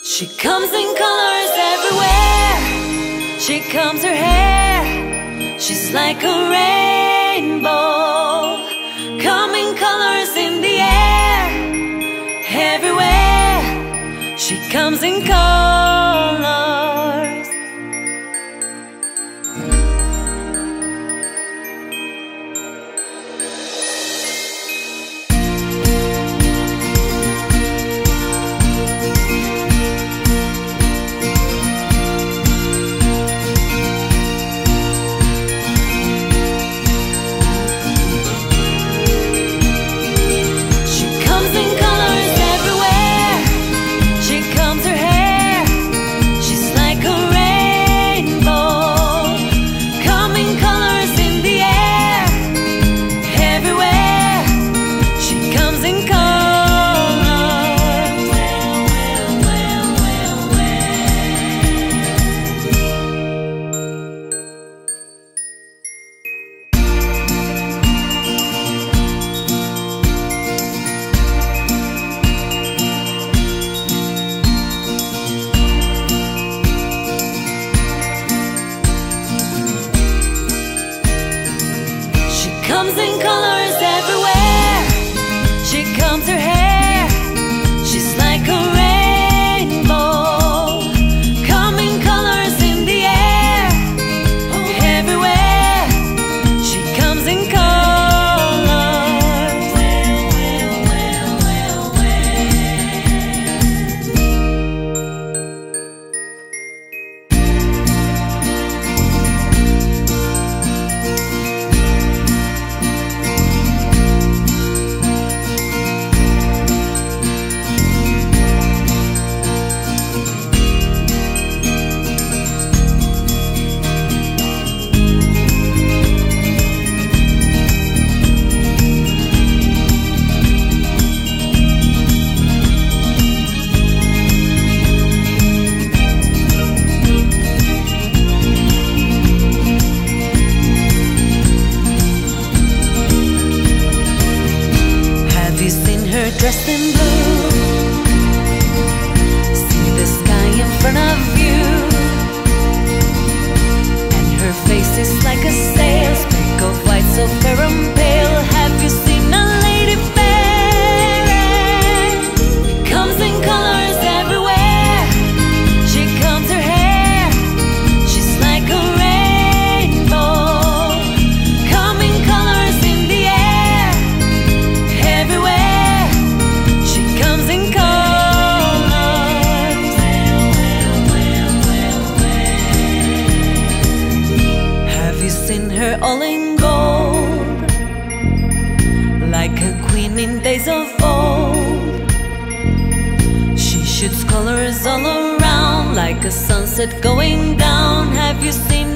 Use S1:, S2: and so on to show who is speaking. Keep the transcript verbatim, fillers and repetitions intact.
S1: She comes in colors everywhere. She combs her hair. She's like a rainbow. Coming colors in the air. Everywhere. She comes in colors. Comes in colors everywhere. She combs her hair. She's like a rainbow. Coming colors in the air. Everywhere. She comes in colors. Dressed in blue, see the sky in front of you, and her face is like a sail, streak of white so fair and pale. Have you seen a lady fair? Comes in colors everywhere. She combs her hair. She's like a rainbow. Coming colors in the air. Everywhere. Comes in colors. Have you seen her all in gold, like a queen in days of old? She shoots colors all around, like a sunset going down. Have you seen